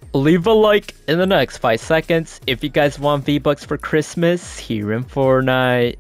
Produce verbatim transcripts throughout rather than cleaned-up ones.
Leave a like in the next five seconds if you guys want V-Bucks for Christmas here in Fortnite.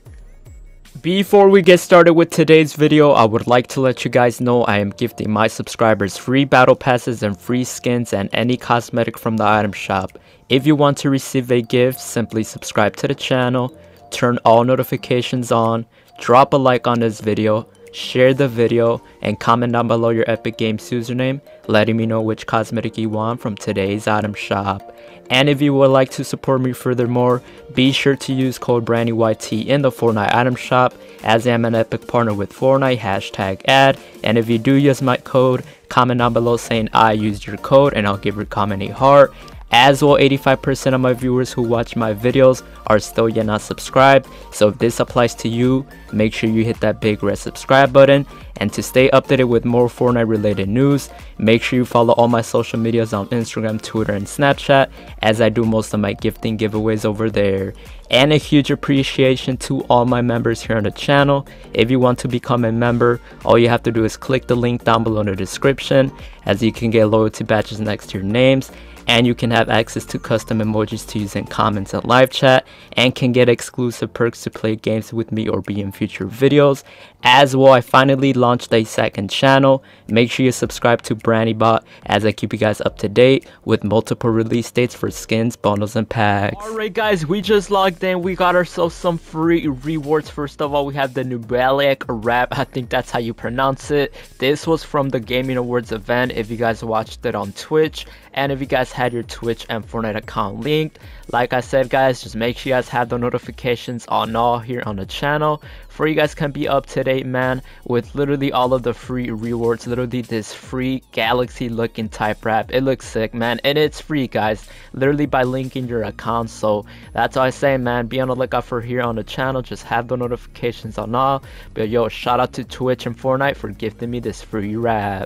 Before we get started with today's video, I would like to let you guys know I am gifting my subscribers free battle passes and free skins and any cosmetic from the item shop. If you want to receive a gift, simply subscribe to the channel, turn all notifications on, drop a like on this video, share the video, and comment down below your Epic Games username, letting me know which cosmetic you want from today's item shop. And if you would like to support me furthermore, be sure to use code BrannyYT in the Fortnite item shop, as I am an Epic partner with Fortnite, hashtag ad. And if you do use my code, comment down below saying I used your code and I'll give your comment a heart. As well, eighty-five percent of my viewers who watch my videos are still yet not subscribed, so if this applies to you, make sure you hit that big red subscribe button. And to stay updated with more Fortnite related news, make sure you follow all my social medias on Instagram, Twitter, and Snapchat, as I do most of my gifting giveaways over there. And a huge appreciation to all my members here on the channel. If you want to become a member, all you have to do is click the link down below in the description, as you can get loyalty badges next to your names. And you can have access to custom emojis to use in comments and live chat, and can get exclusive perks to play games with me or be in future videos. As well, I finally launched a second channel. Make sure you subscribe to BrannyBot, as I keep you guys up to date with multiple release dates for skins, bundles, and packs. Alright guys, we just logged in. We got ourselves some free rewards. First of all, we have the Nubalic Rap. I think that's how you pronounce it. This was from the Gaming Awards event, if you guys watched it on Twitch. And if you guys had your Twitch and Fortnite account linked, like I said guys, just make sure you guys have the notifications on all here on the channel, for you guys can be up to date, man, with literally all of the free rewards. Literally this free galaxy looking type wrap, it looks sick, man, and it's free guys, literally by linking your account. So that's all I say, man, be on the lookout for here on the channel, just have the notifications on all. But yo, shout out to Twitch and Fortnite for gifting me this free wrap.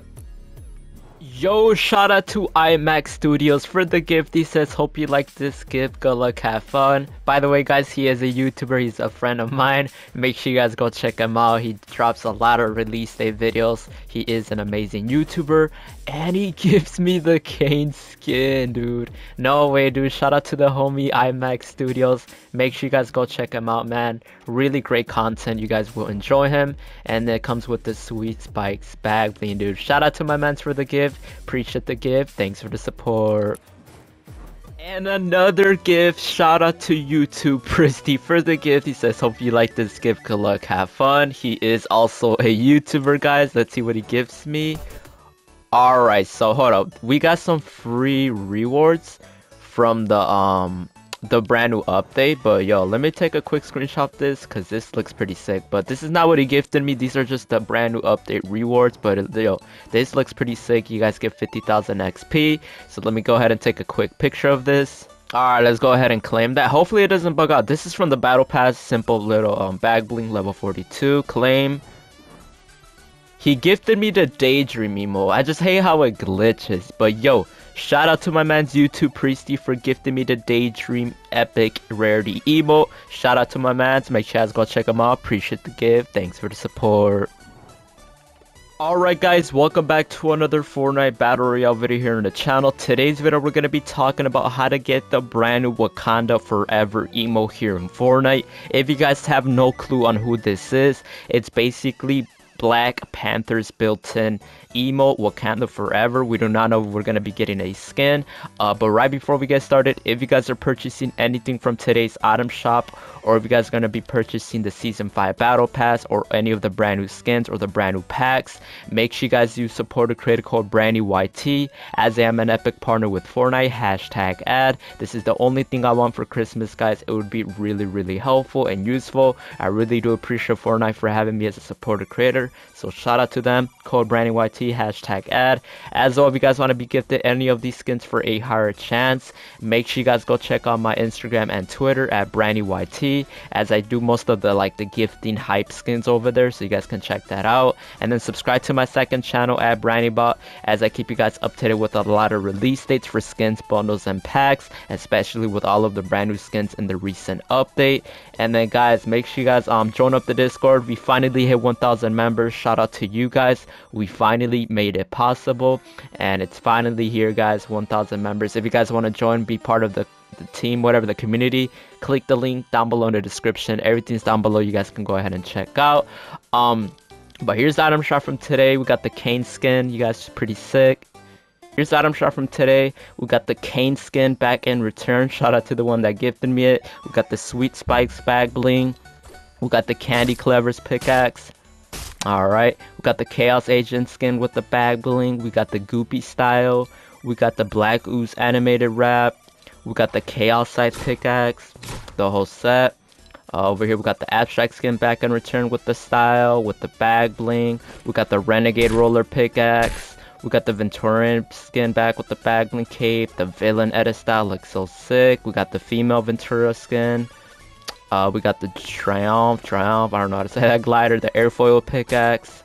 Yo, shout out to IMAX Studios for the gift. He says, hope you like this gift, good luck, have fun. By the way guys, he is a YouTuber, he's a friend of mine. Make sure you guys go check him out. He drops a lot of release day videos. He is an amazing YouTuber, and he gives me the Kane skin, dude. No way, dude. Shout out to the homie IMAX Studios. Make sure you guys go check him out, man. Really great content, you guys will enjoy him. And it comes with the sweet spikes bag thing, dude. Shout out to my mans for the gift. Appreciate the gift, thanks for the support. And another gift, shout out to YouTube Pristy for the gift. He says, hope you like this gift, good luck, have fun. He is also a YouTuber guys. Let's see what he gives me. Alright, so hold up, we got some free rewards from the um the brand new update. But yo, let me take a quick screenshot of this, because this looks pretty sick. But this is not what he gifted me, these are just the brand new update rewards. But yo, this looks pretty sick. You guys get fifty thousand X P, so let me go ahead and take a quick picture of this. Alright, let's go ahead and claim that. Hopefully it doesn't bug out. This is from the battle pass, simple little um bag bling, level forty-two. Claim. He gifted me the Daydream emo. I just hate how it glitches. But yo, shout out to my man's YouTube Priesty for gifting me the Daydream Epic Rarity emo. Shout out to my mans. Make sure you guys go check him out. Appreciate the gift. Thanks for the support. Alright guys, welcome back to another Fortnite Battle Royale video here on the channel. Today's video we're going to be talking about how to get the brand new Wakanda Forever emo here in Fortnite. If you guys have no clue on who this is, it's basically Black Panther's built-in emote, Wakanda Forever. We do not know if we're going to be getting a skin, uh, but right before we get started, if you guys are purchasing anything from today's item shop, or if you guys are going to be purchasing the season five battle pass or any of the brand new skins or the brand new packs, make sure you guys use supporter creator code BrannyYT, as I am an Epic partner with Fortnite, hashtag ad. This is the only thing I want for Christmas guys. It would be really really helpful and useful. I really do appreciate Fortnite for having me as a supporter creator, so shout out to them. Code BrannyYT, hashtag ad. As well, if you guys want to be gifted any of these skins for a higher chance, make sure you guys go check out my Instagram and Twitter at BrannyYT, as I do most of the like the gifting hype skins over there, so you guys can check that out. And then subscribe to my second channel at BrannyBot, as I keep you guys up to date with a lot of release dates for skins, bundles, and packs, especially with all of the brand new skins in the recent update. And then guys, make sure you guys um join up the Discord. We finally hit one thousand members. Shout out to you guys. We finally finally made it possible, and it's finally here, guys. one thousand members. If you guys want to join, be part of the, the team, whatever, the community, click the link down below in the description. Everything's down below. You guys can go ahead and check out. Um, but here's the item shop from today. We got the Kane skin. You guys are pretty sick. Here's the item shop from today. We got the Kane skin back in return. Shout out to the one that gifted me it. We got the Sweet Spikes bag bling. We got the Candy Clever's pickaxe. Alright. We got the Chaos Agent skin with the bag bling. We got the Goopy style. We got the Black Ooze animated wrap. We got the Chaos Scythe pickaxe. The whole set. Uh, over here we got the Abstract skin back in return with the style, with the bag bling. We got the Renegade Roller pickaxe. We got the Venturian skin back with the bag bling cape. The Villain edit style looks so sick. We got the female Ventura skin. Uh, we got the Triumph, Triumph, I don't know how to say that, glider, the airfoil pickaxe.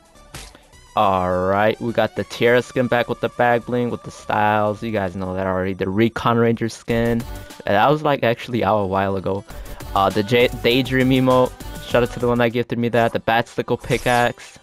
Alright, we got the Tierra skin back with the bag bling, with the styles. You guys know that already. The Recon Ranger skin. That was like actually out a while ago. Uh, the J Daydream emote. Shout out to the one that gifted me that. The Batstickle pickaxe.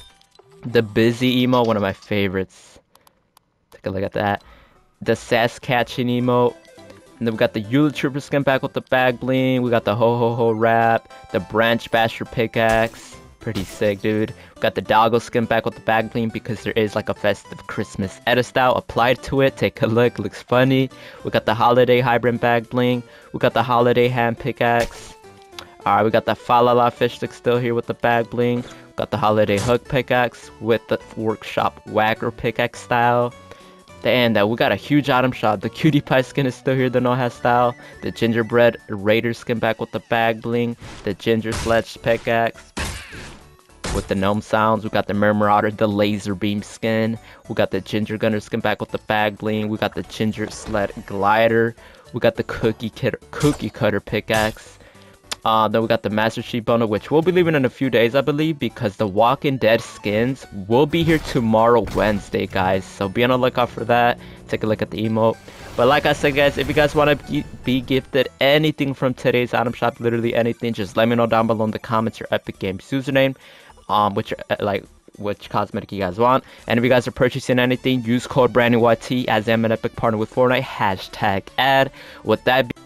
The Busy emote, one of my favorites. Take a look at that. The Saskatchewan emote. And then we got the Eula Trooper skin back with the bag bling. We got the Ho Ho Ho wrap. The Branch Basher pickaxe. Pretty sick, dude. We got the Doggo skin back with the bag bling because there is like a festive Christmas edit style applied to it. Take a look. Looks funny. We got the Holiday Hybrid bag bling. We got the Holiday Hand pickaxe. Alright, we got the Falala fish stick still here with the bag bling. We got the Holiday Hook pickaxe with the Workshop Whacker pickaxe style. And uh, we got a huge item shop. The Cutie Pie skin is still here, the No Hat style. The Gingerbread Raider skin back with the bag bling. The Ginger Sledge pickaxe with the gnome sounds. We got the Marauder, the Laser Beam skin. We got the Ginger Gunner skin back with the bag bling. We got the Ginger Sled glider. We got the Cookie Cutter, Cookie Cutter pickaxe. Uh, then we got the Master Chief bundle, which we'll be leaving in a few days, I believe, because the Walking Dead skins will be here tomorrow, Wednesday, guys. So be on the lookout for that. Take a look at the emote. But like I said, guys, if you guys want to be gifted anything from today's item shop, literally anything, just let me know down below in the comments your Epic Games username, um, which like which cosmetic you guys want. And if you guys are purchasing anything, use code BrandNewYT as I'm an Epic partner with Fortnite. Hashtag ad. With that. Be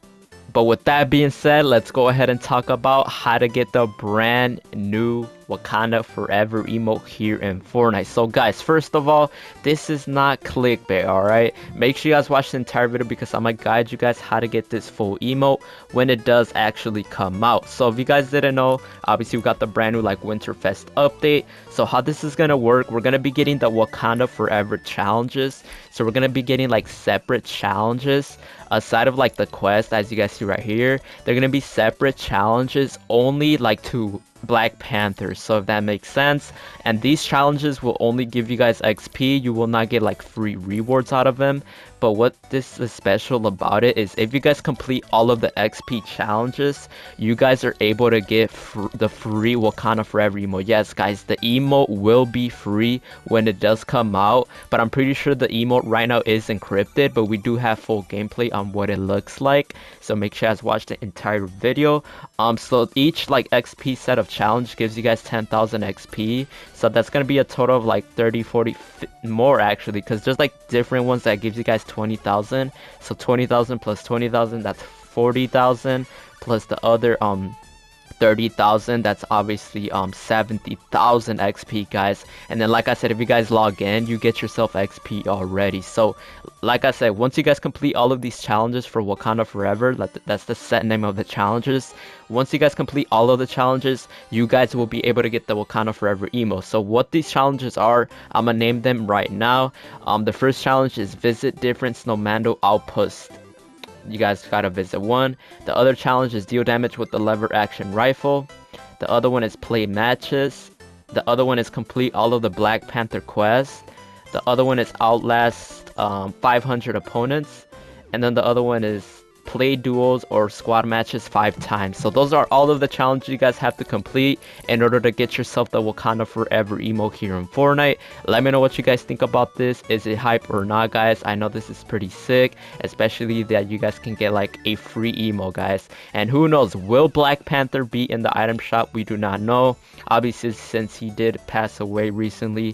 But with that being said, let's go ahead and talk about how to get the brand new Wakanda Forever emote here in Fortnite. So guys, first of all, this is not clickbait, alright? Make sure you guys watch the entire video because I'm gonna guide you guys how to get this full emote when it does actually come out. So if you guys didn't know, obviously we got the brand new like Winterfest update. So how this is gonna work, we're gonna be getting the Wakanda Forever challenges. So we're gonna be getting like separate challenges aside of like the quest, as you guys see right here. They're gonna be separate challenges only like to Black Panthers, so if that makes sense. And these challenges will only give you guys X P. You will not get like free rewards out of them. But what this is special about it is if you guys complete all of the X P challenges, you guys are able to get fr the free Wakanda Forever emote. Yes, guys, the emote will be free when it does come out, but I'm pretty sure the emote right now is encrypted, but we do have full gameplay on what it looks like. So make sure you guys watch the entire video. Um, so each like X P set of challenge gives you guys ten thousand X P. So that's gonna be a total of like thirty, forty, more actually, because there's like different ones that gives you guys twenty thousand. So twenty thousand plus twenty thousand, that's forty thousand, plus the other um thirty thousand, that's obviously um seventy thousand X P, guys. And then like I said, if you guys log in, you get yourself X P already. So like I said, once you guys complete all of these challenges for Wakanda Forever, that's the set name of the challenges. Once you guys complete all of the challenges, you guys will be able to get the Wakanda Forever emo. So what these challenges are, I'm gonna name them right now. Um the first challenge is visit different Snowmando outposts. You guys gotta visit one. The other challenge is deal damage with the lever action rifle. The other one is play matches. The other one is complete all of the Black Panther quests. The other one is outlast um, five hundred opponents. And then the other one is play duels or squad matches five times. So those are all of the challenges you guys have to complete in order to get yourself the Wakanda Forever emote here in Fortnite. Let me know what you guys think about this. Is it hype or not, guys? I know this is pretty sick, especially that you guys can get like a free emo, guys. And who knows, will Black Panther be in the item shop? We do not know. Obviously, since he did pass away recently,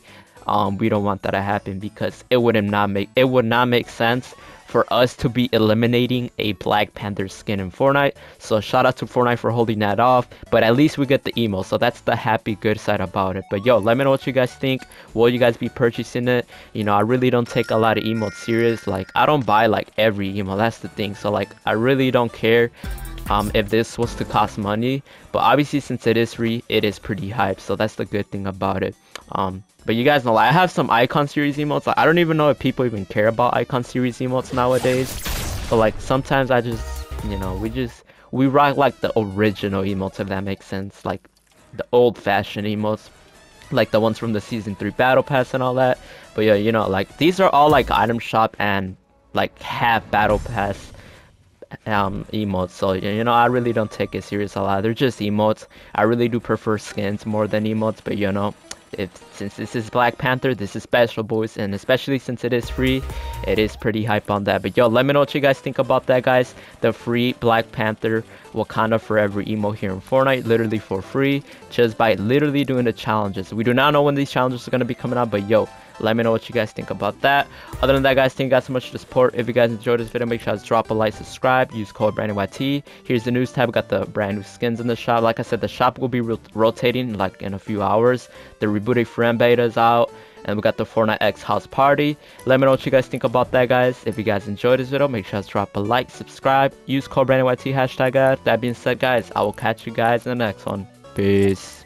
Um, we don't want that to happen because it would not make it would not make sense for us to be eliminating a Black Panther skin in Fortnite. So shout out to Fortnite for holding that off, but at least we get the emo, so that's the happy good side about it. But yo, let me know what you guys think. Will you guys be purchasing it? You know, I really don't take a lot of emotes serious. Like, I don't buy like every emo, that's the thing. So like, I really don't care um if this was to cost money, but obviously since it is free, it is pretty hype, so that's the good thing about it. Um but you guys know, like, I have some icon series emotes. Like, I don't even know if people even care about icon series emotes nowadays, but like sometimes I just, you know, we just we rock like the original emotes, if that makes sense, like the old-fashioned emotes, like the ones from the season three battle pass and all that. But yeah, you know, like these are all like item shop and like half battle pass um emotes, so you know, I really don't take it serious a lot. They're just emotes. I really do prefer skins more than emotes, but you know, if since this is Black Panther, this is special, boys, and especially since it is free, it is pretty hype on that. But yo, let me know what you guys think about that, guys. The free Black Panther Wakanda Forever emo here in Fortnite, literally for free, just by literally doing the challenges. We do not know when these challenges are going to be coming out, but yo, let me know what you guys think about that. Other than that, guys, thank you guys so much for the support. If you guys enjoyed this video, make sure to drop a like, subscribe, use code BrandonYT. Here's the news tab. We got the brand new skins in the shop. Like I said, the shop will be ro rotating like in a few hours. The rebooted friend beta is out, and we got the Fortnite X house party. Let me know what you guys think about that, guys. If you guys enjoyed this video, make sure to drop a like, subscribe, use code BrandonYT hashtag ad. That being said, guys, I will catch you guys in the next one. Peace.